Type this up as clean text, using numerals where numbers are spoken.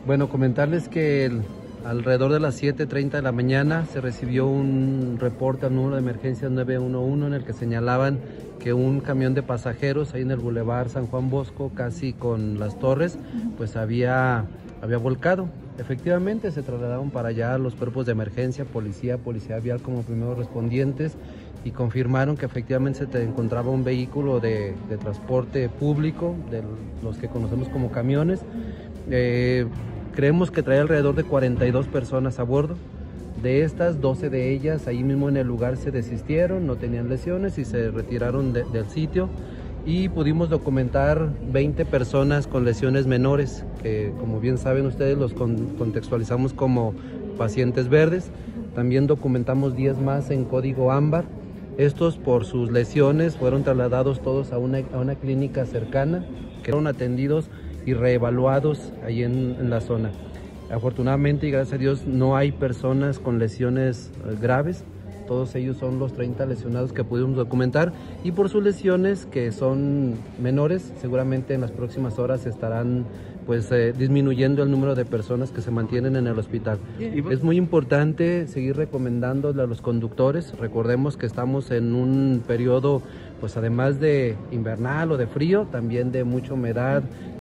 Bueno, comentarles que alrededor de las 7:30 de la mañana se recibió un reporte al número de emergencias 911 en el que señalaban que un camión de pasajeros ahí en el Boulevard San Juan Bosco, casi con Las Torres, pues había volcado. Efectivamente se trasladaron para allá los cuerpos de emergencia, policía vial como primeros respondientes, y confirmaron que efectivamente se encontraba un vehículo de transporte público, de los que conocemos como camiones. Creemos que traía alrededor de 42 personas a bordo. De estas, 12 de ellas ahí mismo en el lugar se desistieron, no tenían lesiones y se retiraron del sitio. Y pudimos documentar 20 personas con lesiones menores, que como bien saben ustedes los contextualizamos como pacientes verdes. También documentamos 10 más en código ámbar. Estos, por sus lesiones, fueron trasladados todos a una clínica cercana, que fueron atendidos y reevaluados ahí en la zona. Afortunadamente y gracias a Dios no hay personas con lesiones graves. Todos ellos son los 30 lesionados que pudimos documentar, y por sus lesiones, que son menores, seguramente en las próximas horas estarán disminuyendo el número de personas que se mantienen en el hospital. Es muy importante seguir recomendándole a los conductores. Recordemos que estamos en un periodo, pues además de invernal o de frío, también de mucha humedad